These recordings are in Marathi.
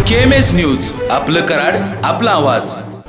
KMS न्यूज, आपलं कराड, आपला आवाज।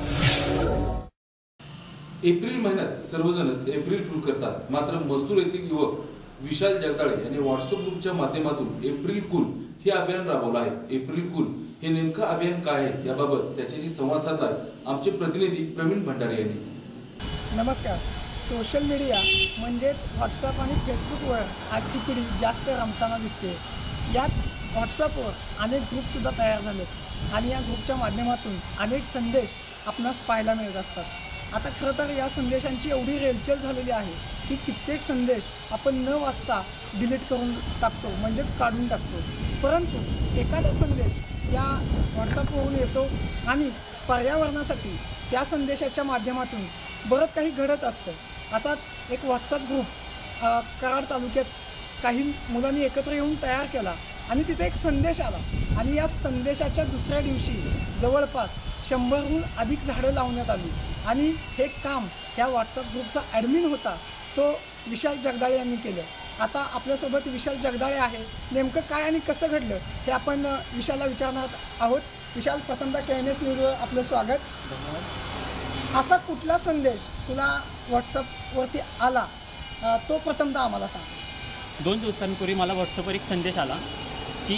एप्रिल महिन्यात सर्वजणच एप्रिल फुल करतात, मात्र मसूर येथील युवक विशाल जगदाळे यांनी व्हॉट्सअप ग्रुपच्या माध्यमातून एप्रिल कूल हे अभियान राबवलं आहे। एप्रिल कूल हे नेमकं अभियान काय आहे याबाबत त्याच्याशी संवाद साधला आमचे प्रतिनिधी प्रवीण भंडारे यांनी। नमस्कार। सोशल मीडिया म्हणजेच व्हॉट्सअप आणि फेसबुकवर आजची पिढी जास्त रमताना दिसते। याच व्हॉट्सअपवर अनेक ग्रुपसुद्धा तयार झालेत आणि या ग्रुपच्या माध्यमातून अनेक संदेश आपणास पाहायला मिळत असतात। आता खरं तर या संदेशांची एवढी रेलचेल झालेली आहे की कित्येक संदेश आपण न वाचता डिलीट करून टाकतो, म्हणजेच काढून टाकतो। परंतु एखादा संदेश या व्हॉट्सअपवरून येतो आणि पर्यावरणासाठी त्या संदेशाच्या माध्यमातून बरंच काही घडत असतं। असाच एक व्हॉट्सअप ग्रुप कराड तालुक्यात काही मुलांनी एकत्र येऊन तयार केला आणि तिथे एक संदेश आला आणि या संदेशाच्या दुसऱ्या दिवशी जवळपास 100हून अधिक झाडं लावण्यात आली आणि हे काम या व्हॉट्सअप ग्रुपचा ॲडमिन होता तो विशाल जगदाळे यांनी केलं। आता आपल्यासोबत विशाल जगदाळे आहे। नेमकं काय आणि कसं घडलं हे आपण विशालला विचारणार आहोत। विशाल, प्रथमतः KMS न्यूजवर आपलं स्वागत। धन्यवाद। असा कुठला संदेश तुला व्हॉट्सअपवरती आला तो प्रथमतः आम्हाला सांग। 2 दिवसांपूर्वी मला व्हॉट्सअपवर एक संदेश आला की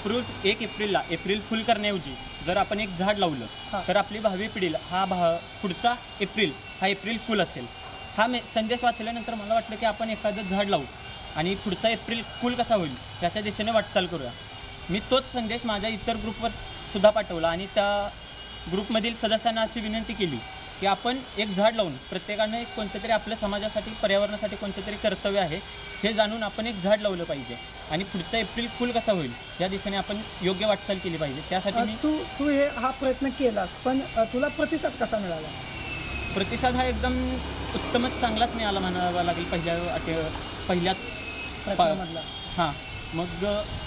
1 एप्रिलला एप्रिल फुल करण्याऐवजी जर आपण एक झाड लावलं तर आपली भावी पिढीला पुढचा एप्रिल हा एप्रिल कूल असेल। हा संदेश वाचल्यानंतर मला वाटलं की आपण एखादं झाड लावू आणि पुढचा एप्रिल कूल कसा होईल याच्या दिशेने वाटचाल करूया। मी तोच संदेश माझ्या इतर ग्रुपवर सुद्धा पाठवला आणि त्या ग्रुपमधील सदस्यांना अशी विनंती केली की आपण एक झाड लावून प्रत्येकाने कोणतं तरी आपल्या समाजासाठी पर्यावरणासाठी कोणतं तरी कर्तव्य आहे हे जाणून आपण एक झाड लावलं पाहिजे आणि पुढचा एप्रिल फुल कसा होईल या दिशेने आपण योग्य वाटचाल केली पाहिजे। त्यासाठी मी तू हा प्रयत्न केलास, पण तुला प्रतिसाद कसा मिळाला? प्रतिसाद हा एकदम उत्तमच चांगलाच मिळाला म्हणावा लागेल पहिल्याच प्रयत्नामधला। हां, मग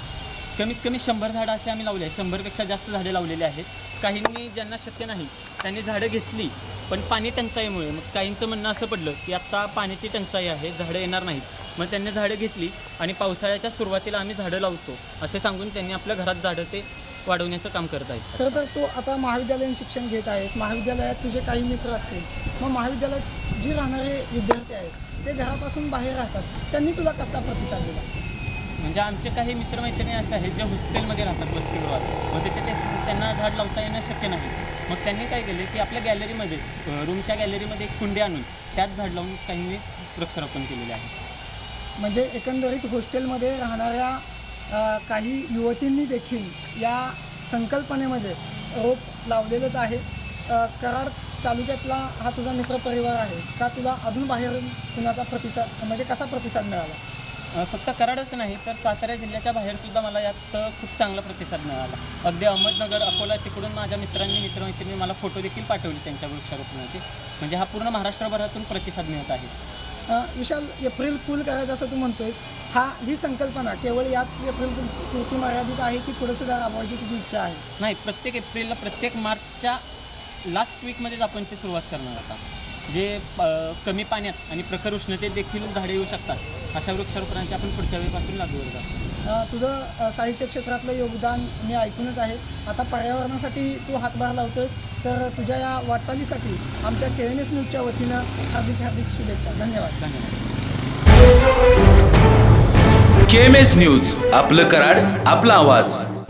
कमीत कमी 100 झाडं असे आम्ही लावले आहे। 100पेक्षा जास्त झाडे लावलेली आहेत। काहींनी ज्यांना शक्य नाही त्यांनी झाडं घेतली, पण पाणी टंचाईमुळे मग काहींचं म्हणणं असं पडलं की आत्ता पाण्याची टंचाई आहे, झाडं येणार नाहीत, मग त्यांनी झाडं घेतली आणि पावसाळ्याच्या सुरुवातीला आम्ही झाडं लावतो असे सांगून त्यांनी आपल्या घरात झाडं ते वाढवण्याचं काम करत आहेत। खरं तर तू आता महाविद्यालयीन शिक्षण घेत आहेस, महाविद्यालयात तुझे काही मित्र असतील, मग महाविद्यालयात जे राहणारे विद्यार्थी आहेत ते घरापासून बाहेर राहतात, त्यांनी तुला कसा प्रतिसाद दिला? म्हणजे आमचे काही मित्रमैत्रिणी असे आहेत जे हॉस्टेलमध्ये राहतात वसतिगृहात, मग तिथे त्यांना झाड लावता येणं शक्य नाही। मग त्यांनी काय केले की आपल्या गॅलरीमध्ये रूमच्या गॅलरीमध्ये एक कुंडी आणून त्यात झाड लावून काहींनी वृक्षारोपण केलेले आहे। म्हणजे एकंदरीत हॉस्टेलमध्ये राहणाऱ्या काही युवतींनी देखील या संकल्पनेमध्ये रोप लावलेलंच आहे। कराड तालुक्यातला हा तुझा मित्रपरिवार आहे का? तुला अजून बाहेरून कुणाचा प्रतिसाद म्हणजे कसा प्रतिसाद मिळाला? फक्त कराडच नाही तर सातारा जिल्ह्याच्या बाहेरसुद्धा मला यात खूप चांगला प्रतिसाद मिळाला। अगदी अहमदनगर, अकोला तिकडून माझ्या मित्रमैत्रिणी मला फोटो देखील पाठवले त्यांच्या वृक्षारोपणाचे। म्हणजे हा पूर्ण महाराष्ट्रभरातून प्रतिसाद मिळत आहे। विशाल, एप्रिल कूल करायचं असं तू म्हणतोयस, ही संकल्पना केवळ याच एप्रिल पुरती मर्यादित आहे की पुढे सुद्धा राबवायची तुझी इच्छा आहे? नाही, प्रत्येक एप्रिलला प्रत्येक मार्चच्या लास्ट वीकमध्येच आपण ते सुरुवात करणार आता। जे कमी पाण्यात आणि प्रखर उष्णतेत देखील झाडे येऊ शकतात अशा वृक्षारोपणाची आपण पुढच्या वेळेपासून लागू करतो। तुझं साहित्य क्षेत्रातलं योगदान मी ऐकूनच आहे। आता पर्यावरणासाठी तू हातभार लावतोयस, तर तुझ्या या वाटचालीसाठी आमच्या KMS न्यूजच्या वतीनं हार्दिक शुभेच्छा। धन्यवाद। KMS न्यूज, आपलं कराड, आपला आवाज।